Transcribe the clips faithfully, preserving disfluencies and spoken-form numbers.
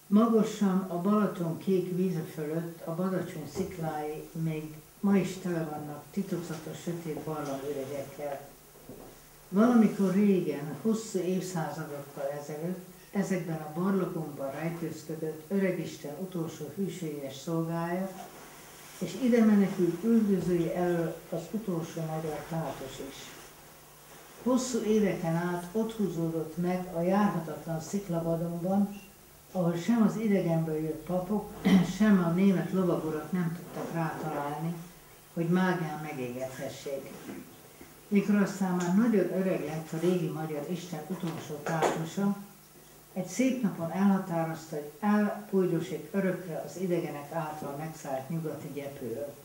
Magosan a Balaton kék víze fölött a Badacsony sziklái még ma is tele vannak titokzatos sötét barlangüregekkel. Valamikor régen, hosszú évszázadokkal ezelőtt, ezekben a barlangokban rejtőzködött öregisten utolsó hűséges szolgája, és ide menekült üldözői elől az utolsó magyar Tátos is. Hosszú éveken át ott húzódott meg a járhatatlan sziklavadonban, ahol sem az idegenből jött papok, sem a német lovagurak nem tudtak rátalálni, hogy mágián megégethessék. Mikor aztán már nagyon öreg lett a régi magyar isten utolsó Tátosa, egy szép napon elhatározta, hogy elpujdosít örökre az idegenek által megszállt nyugati gyepőről.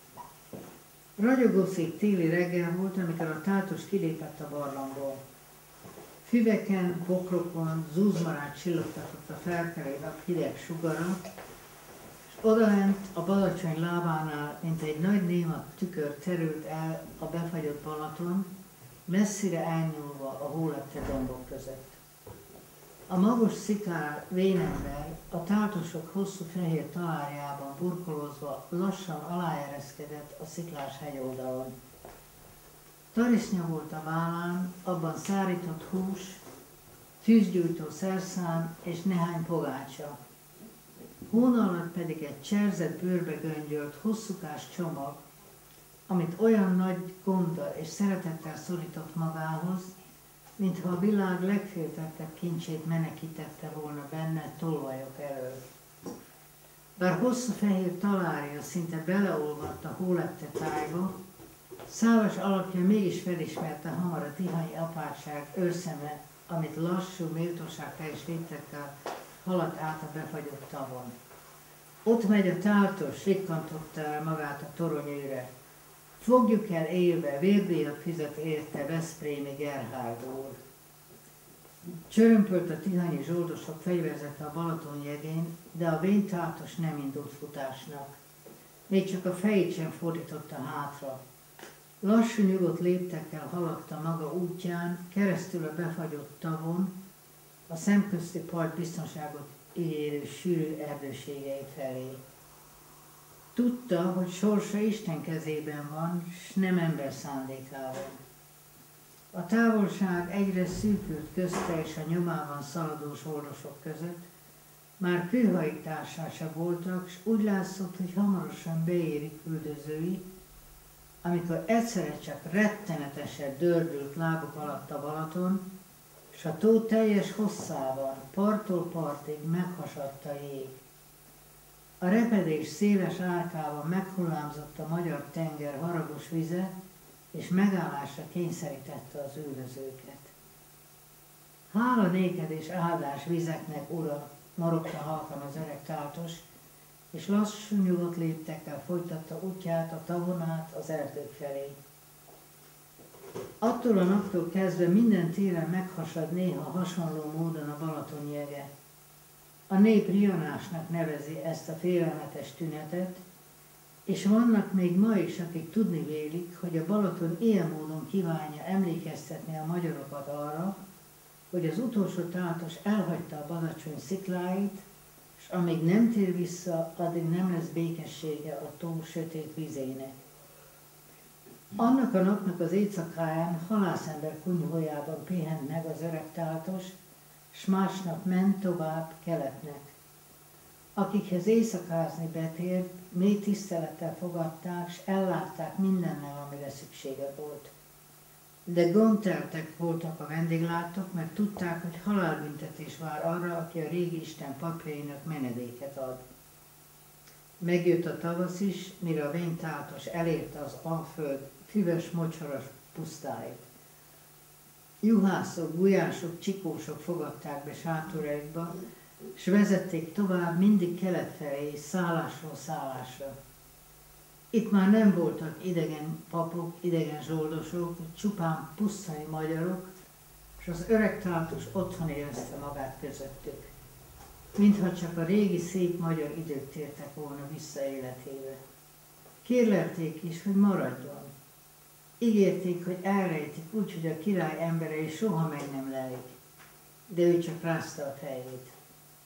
Ragyogó szép téli reggel volt, amikor a Tátos kilépett a barlangból. Füveken, bokrokon, zúzmarán csillogtatott a felkelő nap hideg sugara, és odalent a Badacsony lábánál, mint egy nagy néma tükör terült el a befagyott Balaton, messzire elnyúlva a hólepte dombok között. A magos szikár vénember a Tátosok hosszú fehér talárjában burkolózva lassan aláereszkedett a sziklás hegyoldalon. Tarisznya volt a vállán, abban szárított hús, tűzgyújtó szerszám és néhány pogácsa. Hóna alatt pedig egy cserzett bőrbe göngyölt, hosszúkás csomag, amit olyan nagy gonddal és szeretettel szorított magához, mintha a világ legféltettebb kincsét menekítette volna benne tolvajok elől. Bár hosszú fehér talárja szinte beleolvadt a hólepte tájba, szávas alakja mégis felismerte hamar a tihanyi apátság őrszeme, amit lassú, méltóságteljes léptekkel haladt át a befagyott tavon. Ott megy a Tátos, rikkantotta el magát a toronyőre. Fogjuk el élve, vérdíjat fizet érte veszprémi Gerhárd úr. Csörömpölt a tihanyi zsoldosok fegyverzete a Balaton jegén, de a vén Tátos nem indult futásnak. Még csak a fejét sem fordította hátra. Lassú, nyugodt léptekkel haladta maga útján, keresztül a befagyott tavon, a szemközti part biztonságot ígérő sűrű erdőségei felé. Tudta, hogy sorsa Isten kezében van, s nem ember szándékában. A távolság egyre szűkült közte és a nyomában szaladó zsoldosok között, már kőhajtásá se voltak, s úgy látszott, hogy hamarosan beérik üldözői, amikor egyszerre csak rettenetesen dördült lábuk alatt a Balaton, s a tó teljes hosszában, parttól partig meghasadt a jég. A repedés széles árkában meghullámzott a magyar tenger haragos vize, és megállásra kényszerítette az üldözőket. Hála néked és áldás vizeknek, ura, morogta halkan az öreg Tátos, és lassú nyugodt léptekkel folytatta útját a tavon át az erdők felé. Attól a naptól kezdve minden téren meghasad néha hasonló módon a Balaton jege. A nép rianásnak nevezi ezt a félelmetes tünetet, és vannak még ma is, akik tudni vélik, hogy a Balaton ilyen módon kívánja emlékeztetni a magyarokat arra, hogy az utolsó Tátos elhagyta a Badacsony szikláit, és amíg nem tér vissza, addig nem lesz békessége a tó sötét vizének. Annak a napnak az éjszakáján halászember kunyhójában pihent meg az öreg Tátos, s másnap ment tovább keletnek. Akikhez éjszakázni betért, mély tisztelettel fogadták, s ellátták mindennel, amire szüksége volt. De gondteltek voltak a vendéglátók, mert tudták, hogy halálbüntetés vár arra, aki a régi Isten papjainak menedéket ad. Megjött a tavasz is, mire a vén Tátos elérte az Alföld füves, mocsaras pusztáit. Juhászok, gulyások, csikósok fogadták be sátoraikba, s vezették tovább mindig kelet felé, szállásról szállásra. Itt már nem voltak idegen papok, idegen zsoldosok, csupán pusztai magyarok, és az öreg Tátos otthon érezte magát közöttük. Mintha csak a régi szép magyar idők tértek volna vissza életébe. Kérlelték is, hogy maradjon. Ígérték, hogy elrejtik úgy, hogy a király emberei soha meg nem lelik, de ő csak rázta a fejét.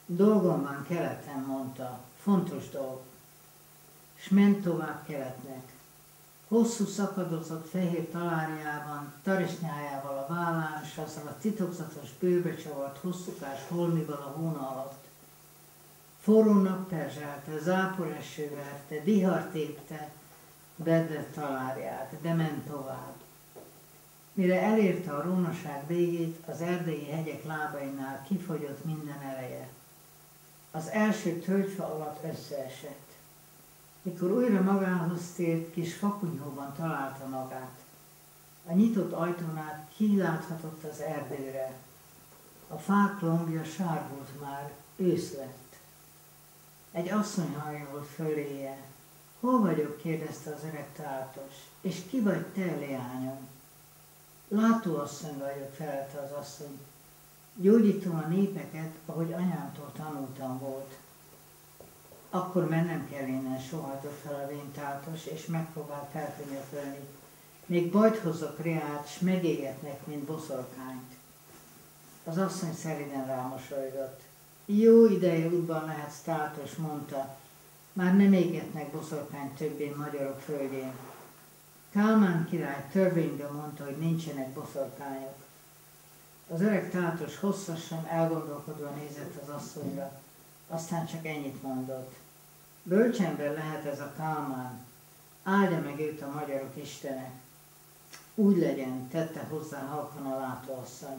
Dolgom van keleten, mondta, fontos dolg. S ment tovább keletnek. Hosszú szakadozott fehér talárjában, tarisnyájával a vállán, s azzal a titokzatos bőrbe csavart hosszúkás holmival a hóna alatt. Forró nap perzselte, zápor eső verte, vihar tépte bedre talárját, de ment tovább. Mire elérte a rónaság végét, az erdélyi hegyek lábainál kifogyott minden ereje. Az első tölgyfa alatt összeesett. Mikor újra magához tért, kis fakunyhóban találta magát. A nyitott ajtón át kiláthatott az erdőre. A fák lombja sárgult már, ősz lett. Egy asszony hajolt föléje. Hol vagyok? Kérdezte az öreg táltos. És ki vagy te, leányom? Látóasszony vagyok, felelte az asszony. Gyógyítom a népeket, ahogy anyámtól tanultam volt. Akkor mennem kell innen, sohajtott fel a vén táltos, és megpróbál felkönyökölni. Még bajt hozzak reát, s megégetnek, mint boszorkányt. Az asszony szeliden rámosolygott. Jó ideje útban lehetsz, táltos, mondta. Már nem égetnek boszorkányt többé magyarok földjén. Kálmán király törvényben mondta, hogy nincsenek boszorkányok. Az öreg táltos hosszasan elgondolkodva nézett az asszonyra, aztán csak ennyit mondott. Bölcsember lehet ez a Kálmán, áldja meg őt a magyarok istene. Úgy legyen, tette hozzá halkan a látóasszony.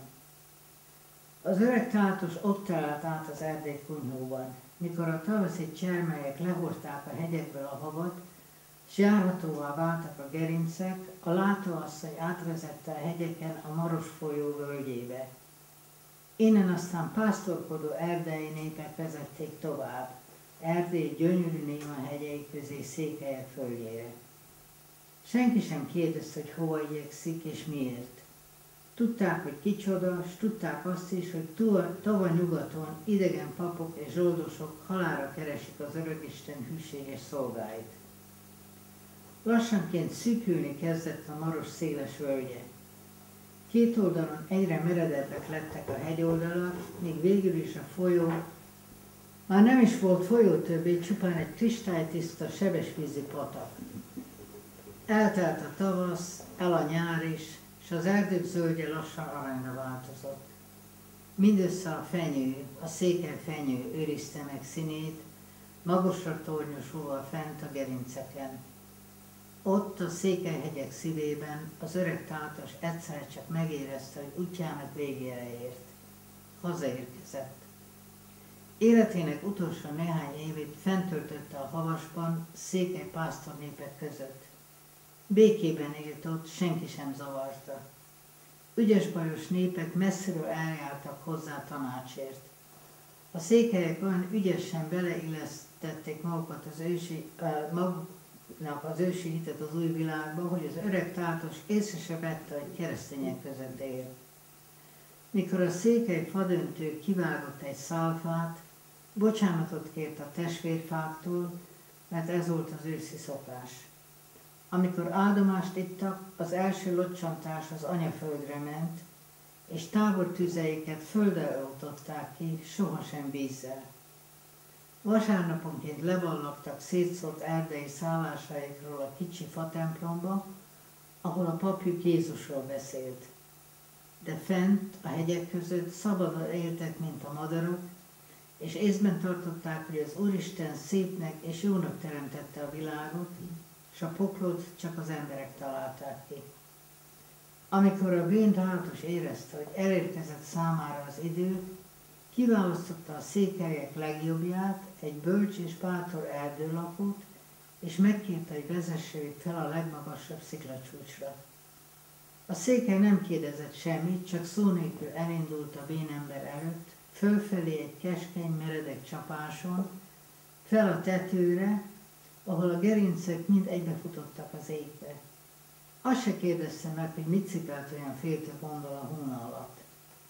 Az öreg táltos ott talált át az erdély kunyhóban. Mikor a tavaszi csermelyek lehordták a hegyekből a havat, s járhatóvá váltak a gerincek, a látóasszony átvezette a hegyeken a Maros folyó völgyébe. Innen aztán pásztorkodó erdei népek vezették tovább, Erdély gyönyörű néma hegyei közé Székelyek földjére. Senki sem kérdezte, hogy hova igyekszik és miért. Tudták, hogy kicsoda, s tudták azt is, hogy tova nyugaton idegen papok és zsoldosok halálra keresik az Örökisten hűséges szolgáit. Lassanként szűkülni kezdett a Maros széles völgye. Két oldalon egyre meredebbek lettek a hegyoldalak, míg végül is a folyó már nem is volt folyó többé, csupán egy kristálytiszta, sebesvízi patak. Eltelt a tavasz, el a nyár is, és az erdők zöldje lassan aranyra változott. Mindössze a fenyő, a székely fenyő őrizte meg színét, magasra tornyosulva fent a gerinceken. Ott a Székelyhegyek szívében az öreg táltos egyszer csak megérezte, hogy útjának végére ért. Hazaérkezett. Életének utolsó néhány évét fenntöltötte a havasban, székely pásztornépek között. Békében élt ott, senki sem zavarta. Ügyes-bajos népek messziről eljártak hozzá tanácsért. A székelyek olyan ügyesen beleillesztették magukat az ősi, uh, maguknak az ősi hitet az új világba, hogy az öreg táltos észre se vette, hogy keresztények között él. Mikor a székely fadöntő kivágott egy szálfát, bocsánatot kért a testvérfáktól, mert ez volt az őszi szokás. Amikor áldomást ittak, az első locsantás az anyaföldre ment, és tábortüzeiket földre oltották ki, sohasem vízzel. Vasárnaponként leballagtak szétszórt erdei szállásaikról a kicsi fatemplomba, ahol a papjuk Jézusról beszélt. De fent, a hegyek között szabadon éltek, mint a madarak, és észben tartották, hogy az Úristen szépnek és jónak teremtette a világot, és a poklot csak az emberek találták ki. Amikor a vén táltos érezte, hogy elérkezett számára az idő, kiválasztotta a székelyek legjobbját, egy bölcs és bátor erdőlakót, és megkérte, hogy vezesse őt fel a legmagasabb sziklacsúcsra. A székely nem kérdezett semmit, csak szó nélkül elindult a vénember előtt, fölfelé egy keskeny, meredek csapáson, fel a tetőre, ahol a gerincek mind egybefutottak az égbe. Azt se kérdezte meg, hogy mit cipelt olyan féltökondol a hóna alatt.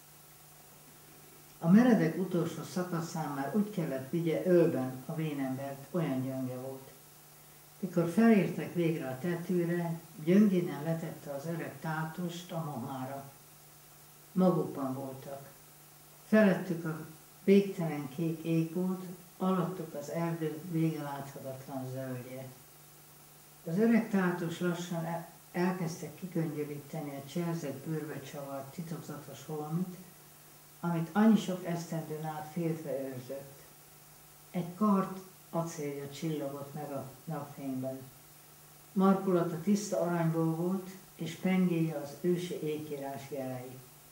A meredek utolsó szakaszán már úgy kellett vigye ölben a vénembert, olyan gyönge volt. Mikor felértek végre a tetőre, gyöngéden letette az öreg táltost a mohára. Magukban voltak. Felettük a végtelen kék ég volt, alattuk az erdő vége láthatatlan zöldje. Az öreg tátos lassan el, elkezdte kigöngyölíteni a cserzett bőrbe csavart titokzatos holmit, amit annyi sok esztendőn át féltve őrzött. Egy kard acélja csillogott meg a napfényben. Markolata tiszta aranyból volt, és pengéje az ősi ékírás jelei.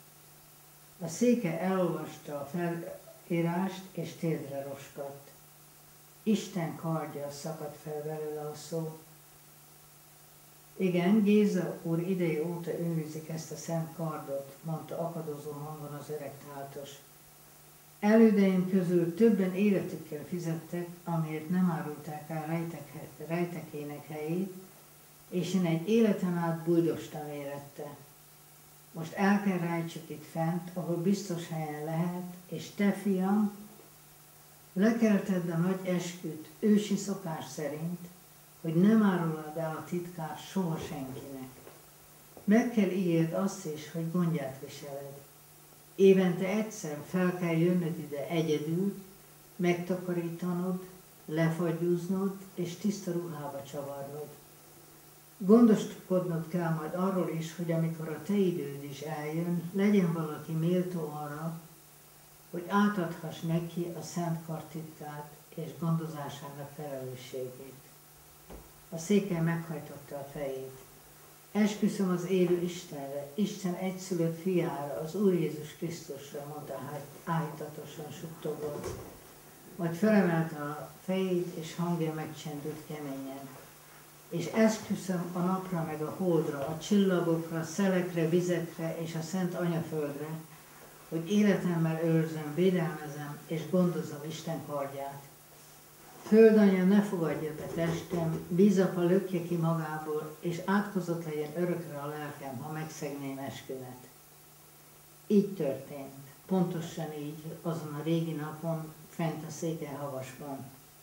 A széke elolvasta a felírást, és térdre roskadt. Isten kardja szakadt fel belőle a szó. Igen, Géza úr ideje óta őrizik ezt a szent kardot, mondta akadozó hangon az öreg tátos. Elődeim közül többen életükkel fizettek, amiért nem árulták el rejtek, rejtekének helyét, és én egy életen át bujdostam érette. Most el kell rejtsük itt fent, ahol biztos helyen lehet, és te, fiam, le kell tedd a nagy esküt ősi szokás szerint, hogy nem árulod el a titkát soha senkinek. Meg kell írd azt is, hogy gondját viseled. Évente egyszer fel kell jönnöd ide egyedül, megtakarítanod, lefagyúznod és tiszta ruhába csavarnod. Gondoskodnod kell majd arról is, hogy amikor a te időd is eljön, legyen valaki méltó arra, hogy átadhass neki a szent kard titkát és gondozásának felelősségét. A székely meghajtotta a fejét. Esküszöm az élő Istenre, Isten egyszülött fiára, az Úr Jézus Krisztusra, mondta áhítatosan suttogva. Majd felemelte a fejét, és hangja megcsendült keményen. És esküszöm a napra, meg a holdra, a csillagokra, a szelekre, vizekre és a szent anyaföldre, hogy életemmel őrzöm, védelmezem és gondozom Isten kardját. Földanya, ne fogadja be testem, vízapa lökje ki magából, és átkozott legyen örökre a lelkem, ha megszegném eskümet. Így történt, pontosan így, azon a régi napon, fent a Székelyhavasban.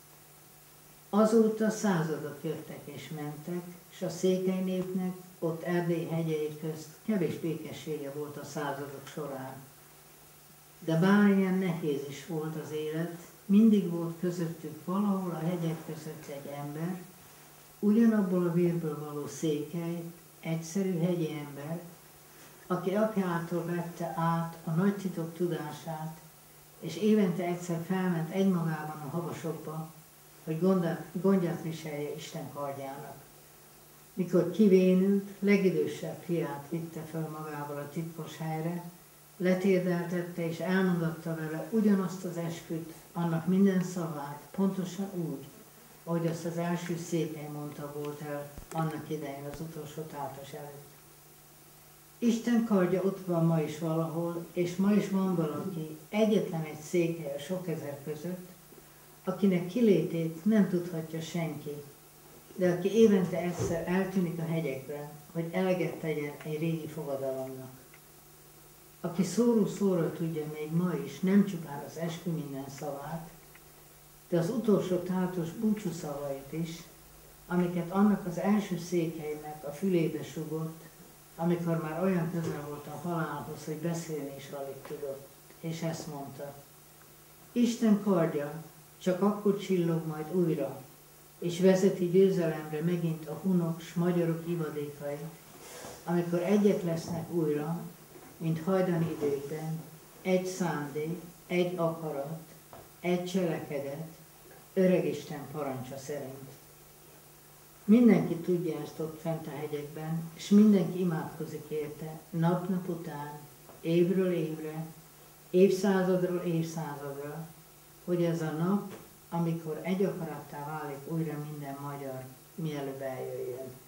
Azóta századok jöttek és mentek, és a székely népnek ott Erdély hegyei közt kevés békessége volt a századok során. De bár ilyen nehéz is volt az élet, mindig volt közöttük valahol a hegyek között egy ember, ugyanabból a vérből való székely, egyszerű hegyi ember, aki apjától vette át a nagy titok tudását, és évente egyszer felment egymagában a havasokba, hogy gondját viselje Isten kardjának. Mikor kivénült, legidősebb fiát vitte föl magával a titkos helyre, letérdeltette és elmondatta vele ugyanazt az esküt, annak minden szavát, pontosan úgy, ahogy azt az első székely mondta volt el annak idején az utolsó tátos előtt. Isten kardja ott van ma is valahol, és ma is van valaki, egyetlen egy székely a sok ezer között, akinek kilétét nem tudhatja senki, de aki évente egyszer eltűnik a hegyekben, hogy eleget tegyen egy régi fogadalomnak. Aki szóró szóra tudja még ma is, nem csupán az eskü minden szavát, de az utolsó tátos búcsú szavait is, amiket annak az első székelynek a fülébe sugott, amikor már olyan közel volt a halálhoz, hogy beszélni is alig tudott, és ezt mondta. Isten kardja csak akkor csillog majd újra, és vezeti győzelemre megint a hunok s magyarok ivadékait, amikor egyek lesznek újra, mint hajdani időkben, egy szándék, egy akarat, egy cselekedet, öreg Isten parancsa szerint. Mindenki tudja ezt ott fent a hegyekben, és mindenki imádkozik érte, nap-nap után, évről évre, évszázadról évszázadra, hogy ez a nap, amikor egy akarattá válik újra minden magyar, mielőbb eljöjjön.